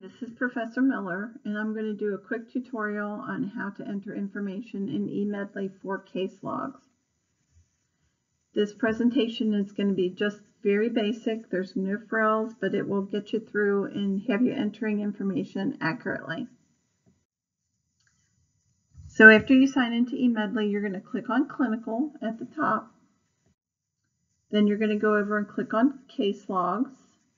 This is Professor Miller, and I'm going to do a quick tutorial on how to enter information in eMedley for case logs. This presentation is going to be just very basic. There's no frills, but it will get you through and have you entering information accurately. So after you sign into eMedley, you're going to click on Clinical at the top. Then you're going to go over and click on Case Logs.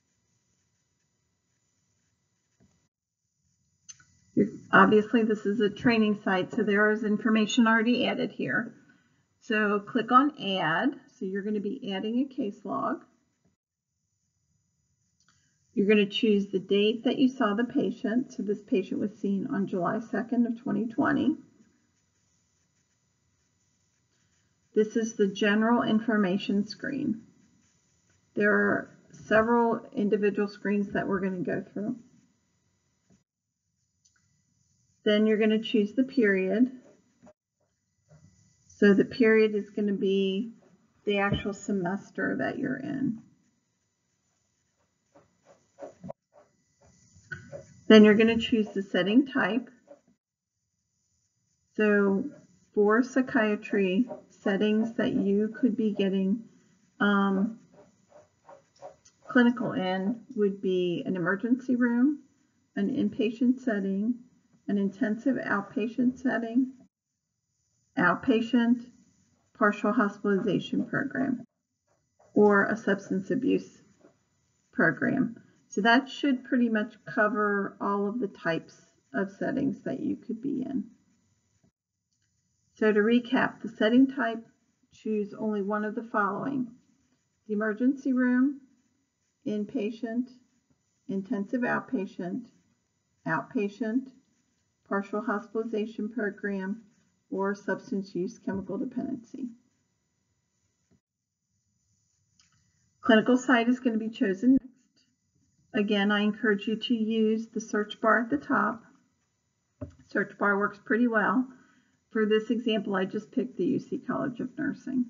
Obviously, this is a training site, so there is information already added here. So click on Add. So you're going to be adding a case log. You're going to choose the date that you saw the patient. So this patient was seen on July 2nd of 2020. This is the general information screen. There are several individual screens that we're going to go through. Then you're going to choose the period. So the period is going to be the actual semester that you're in. Then you're going to choose the setting type. So for psychiatry, settings that you could be getting clinical in would be an emergency room, an inpatient setting, an intensive outpatient setting, outpatient, partial hospitalization program, or a substance abuse program. So that should pretty much cover all of the types of settings that you could be in. So to recap, the setting type, choose only one of the following: the emergency room, inpatient, intensive outpatient, outpatient, partial hospitalization program, or substance use chemical dependency. Clinical site is going to be chosen next. Again, I encourage you to use the search bar at the top. Search bar works pretty well. For this example, I just picked the UC College of Nursing.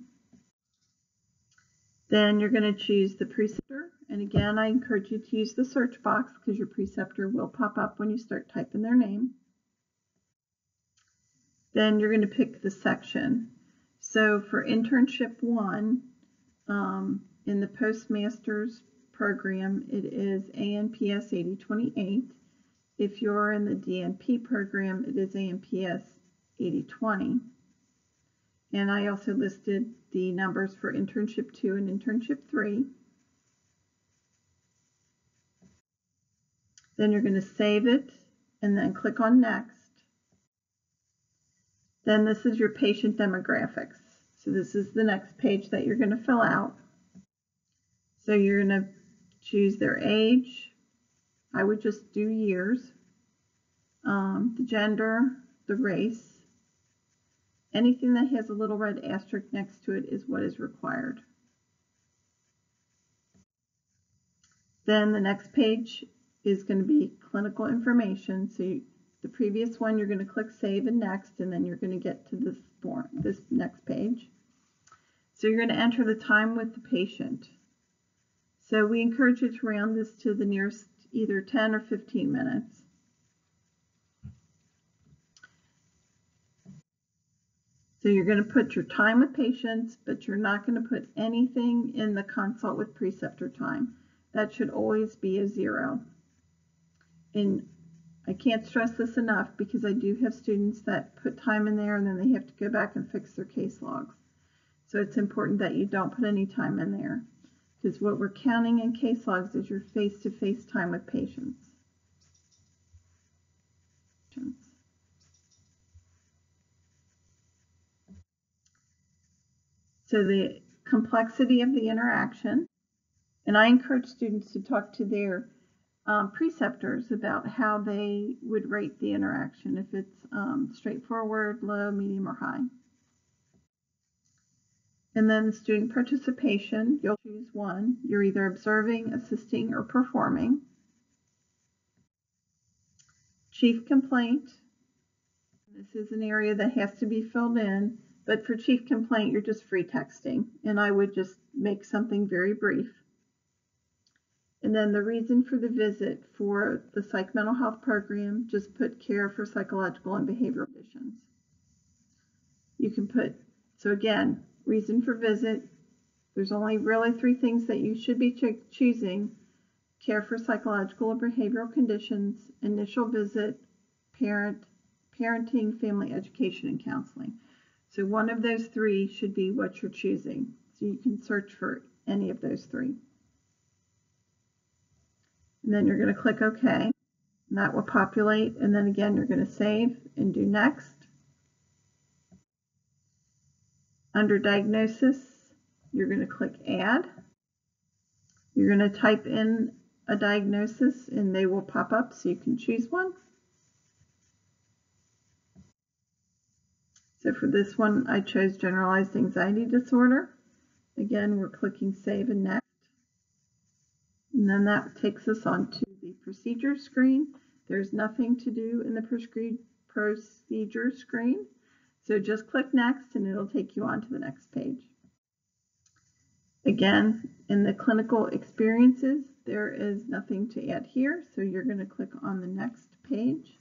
Then you're going to choose the preceptor. And again, I encourage you to use the search box because your preceptor will pop up when you start typing their name. Then you're going to pick the section. So for internship 1, in the postmaster's program, it is ANPS 8028. If you're in the DNP program, it is ANPS 8020. And I also listed the numbers for internship 2 and internship 3. Then you're going to save it and then click on Next. Then this is your patient demographics. So this is the next page that you're going to fill out. So you're going to choose their age. I would just do years. The gender, the race. Anything that has a little red asterisk next to it is what is required. Then the next page is going to be clinical information. So the previous one, you're going to click Save and Next, and then you're going to get to this form, this next page. So you're going to enter the time with the patient. So we encourage you to round this to the nearest either 10 or 15 minutes. So you're going to put your time with patients, but you're not going to put anything in the consult with preceptor time. That should always be a 0. And I can't stress this enough because I do have students that put time in there and then they have to go back and fix their case logs. So it's important that you don't put any time in there, because what we're counting in case logs is your face-to-face time with patients. So the complexity of the interaction, and I encourage students to talk to their preceptors about how they would rate the interaction, if it's straightforward, low, medium, or high. And then the student participation, you'll choose one. You're either observing, assisting, or performing. Chief complaint. This is an area that has to be filled in, but for chief complaint, you're just free texting, and I would just make something very brief. And then the reason for the visit for the psych mental health program, just put care for psychological and behavioral conditions. You can put, so again, reason for visit, there's only really 3 things that you should be choosing: care for psychological or behavioral conditions, initial visit, parenting, family education, and counseling. So one of those 3 should be what you're choosing. So you can search for any of those 3. And then you're going to click OK, and that will populate. And then again, you're going to save and do next. Under diagnosis, you're going to click add. You're going to type in a diagnosis and they will pop up so you can choose one. So for this one, I chose generalized anxiety disorder. Again, we're clicking save and next. And then that takes us onto the procedure screen. There's nothing to do in the procedure screen. So just click next and it'll take you on to the next page. Again, in the clinical experiences, there is nothing to add here. So you're going to click on the next page.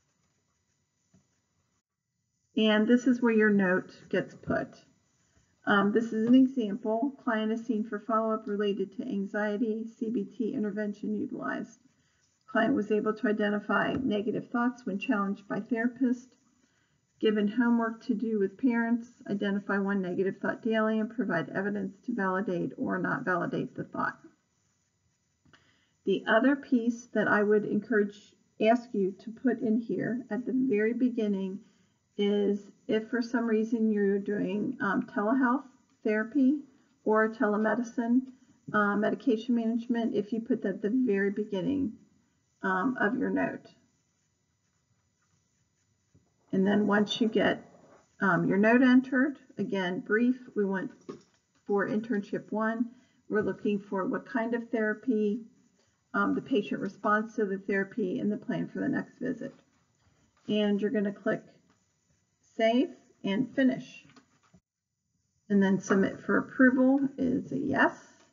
And this is where your note gets put. This is an example. Client is seen for follow-up related to anxiety, CBT intervention utilized. Client was able to identify negative thoughts when challenged by therapist. Given homework to do with parents, identify 1 negative thought daily and provide evidence to validate or not validate the thought. The other piece that I would ask you to put in here at the very beginning is if for some reason you're doing telehealth therapy or telemedicine, medication management, if you put that at the very beginning of your note. And then once you get your note entered, again, brief, we want for internship 1, we're looking for what kind of therapy, the patient response to the therapy, and the plan for the next visit. And you're going to click save and finish. And then submit for approval is a yes.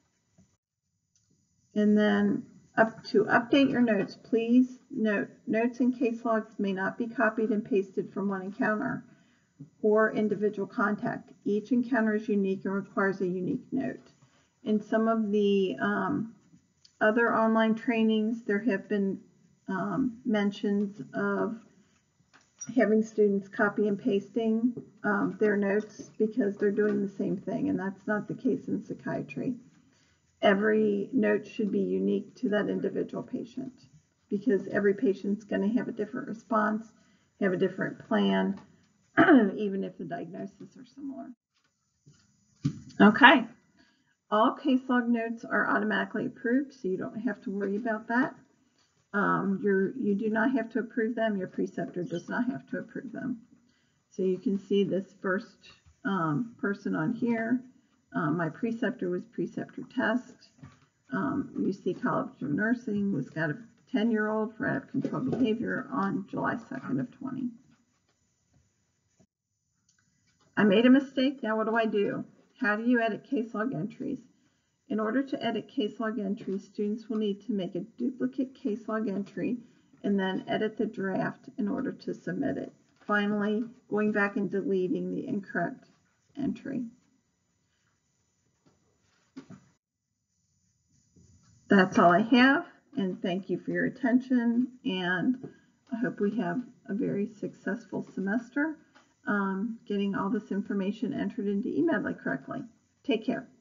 And then to update your notes, please note notes and case logs may not be copied and pasted from one encounter or individual contact. Each encounter is unique and requires a unique note. In some of the other online trainings, there have been mentions of having students copy and pasting their notes because they're doing the same thing, and that's not the case in psychiatry. Every note should be unique to that individual patient because every patient's going to have a different response, have a different plan, even if the diagnoses are similar. Okay, all case log notes are automatically approved, so you don't have to worry about that. You do not have to approve them. Your preceptor does not have to approve them. So you can see this first person on here. My preceptor was preceptor test. UC College of Nursing was got a 10-year-old for out of control behavior on July 2nd of 20. I made a mistake. Now what do I do? How do you edit case log entries? In order to edit case log entries, students will need to make a duplicate case log entry and then edit the draft in order to submit it. Finally, going back and deleting the incorrect entry. That's all I have, and thank you for your attention, and I hope we have a very successful semester getting all this information entered into eMedley correctly. Take care.